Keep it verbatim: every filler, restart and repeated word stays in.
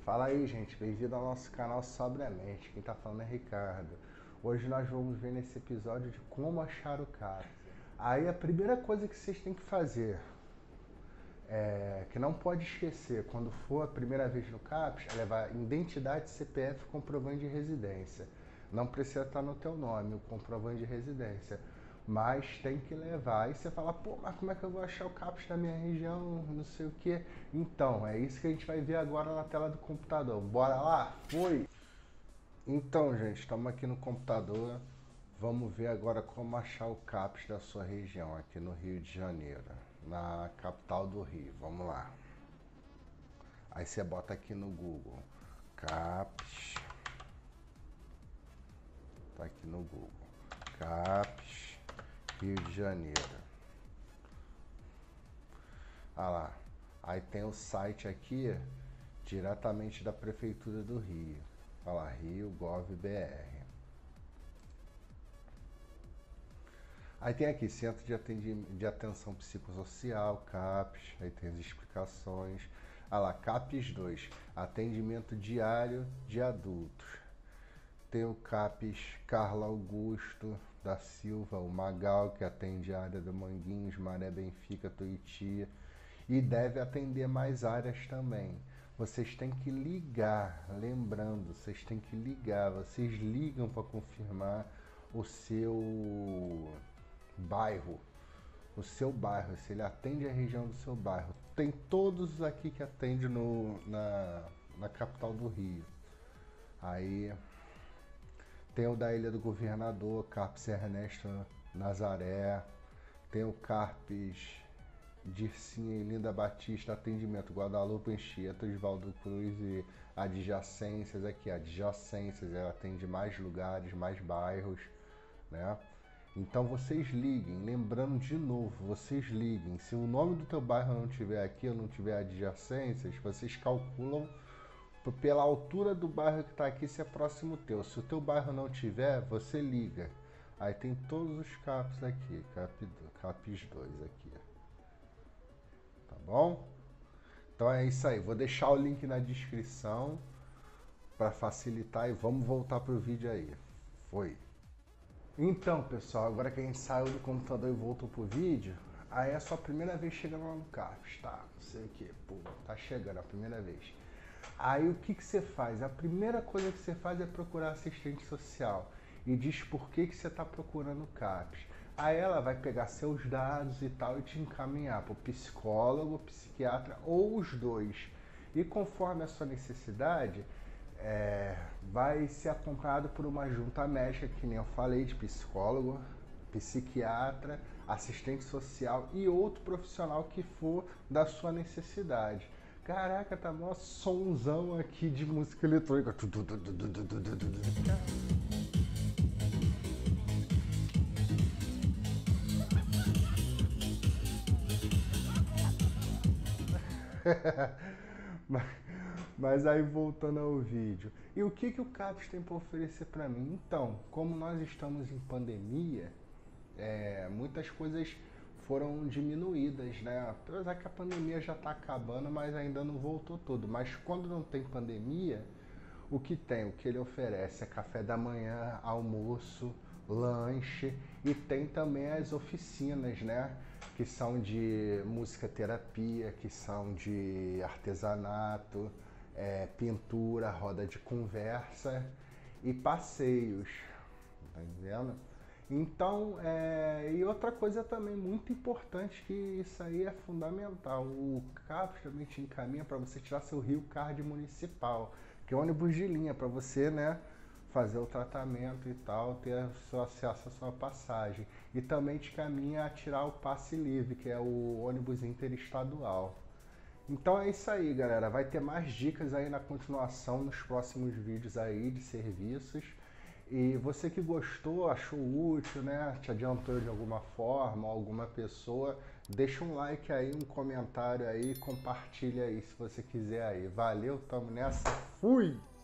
Fala aí, gente, bem-vindo ao nosso canal Sobriamente. Quem tá falando é Ricardo. Hoje nós vamos ver nesse episódio de como achar o CAPS. Aí a primeira coisa que vocês têm que fazer, é, que não pode esquecer quando for a primeira vez no CAPS, é levar identidade, C P F e comprovante de residência. Não precisa estar no teu nome o comprovante de residência, mas tem que levar. Aí você fala, pô, mas como é que eu vou achar o CAPS da minha região, não sei o que. Então, é isso que a gente vai ver agora na tela do computador. Bora lá? Foi! Então, gente, estamos aqui no computador. Vamos ver agora como achar o CAPS da sua região, aqui no Rio de Janeiro, na capital do Rio. Vamos lá. Aí você bota aqui no Google, CAPS. Tá aqui no Google, CAPS Rio de Janeiro. Ah lá, aí tem o site aqui diretamente da Prefeitura do Rio. Olha lá, Rio Gov B R. Aí tem aqui, Centro de, Atendimento, de Atenção Psicossocial, CAPS, aí tem as explicações. Olha lá, CAPS dois, Atendimento Diário de Adultos. Tem o CAPS Carla Augusto da Silva, o Magal, que atende a área do Manguinhos, Maré Benfica, Tuiuti, e deve atender mais áreas também. Vocês têm que ligar, lembrando, vocês têm que ligar, vocês ligam para confirmar o seu bairro, o seu bairro, se ele atende a região do seu bairro. Tem todos aqui que atende no, na, na capital do Rio. Aí tem o da Ilha do Governador, CAPS Ernesto Nazaré, tem o CAPS Dircinha e Linda Batista, atendimento Guadalupe Anchieta, Osvaldo Cruz e adjacências aqui, adjacências, ela atende mais lugares, mais bairros, né? Então vocês liguem, lembrando de novo, vocês liguem, se o nome do teu bairro não tiver aqui ou não tiver adjacências, vocês calculam pela altura do bairro que está aqui se é próximo teu. Se o teu bairro não tiver, você liga. Aí tem todos os CAPs aqui, CAPS dois aqui. Tá bom? Então é isso aí, vou deixar o link na descrição para facilitar e vamos voltar pro vídeo aí. Foi! Então, pessoal, agora que a gente saiu do computador e voltou pro vídeo, aí é a sua primeira vez chegando lá no CAPS, tá? Não sei o que, pô, tá chegando a primeira vez. Aí o que que você faz? A primeira coisa que você faz é procurar assistente social e diz por que que você está procurando o CAPS. Aí ela vai pegar seus dados e tal e te encaminhar para o psicólogo, psiquiatra ou os dois. E conforme a sua necessidade, é, vai ser acompanhado por uma junta médica, que nem eu falei, de psicólogo, psiquiatra, assistente social e outro profissional que for da sua necessidade. Caraca, tá mó sonzão aqui de música eletrônica. mas, mas aí voltando ao vídeo. E o que, que o CAPS tem para oferecer para mim? Então, como nós estamos em pandemia, é, muitas coisas foram diminuídas, né? Apesar que a pandemia já está acabando, mas ainda não voltou tudo. Mas quando não tem pandemia, o que tem? O que ele oferece é café da manhã, almoço, lanche e tem também as oficinas, né? Que são de música terapia, que são de artesanato, é, pintura, roda de conversa e passeios, tá entendendo? Então, é, e outra coisa também muito importante, que isso aí é fundamental, o CAPS também te encaminha para você tirar seu Rio Card municipal, que é ônibus de linha, para você, né, fazer o tratamento e tal, ter seu acesso à sua passagem. E também te caminha a tirar o passe livre, que é o ônibus interestadual. Então é isso aí, galera, vai ter mais dicas aí na continuação, nos próximos vídeos aí de serviços. E você que gostou, achou útil, né, te adiantou de alguma forma, alguma pessoa, deixa um like aí, um comentário aí, compartilha aí se você quiser aí. Valeu, tamo nessa, fui!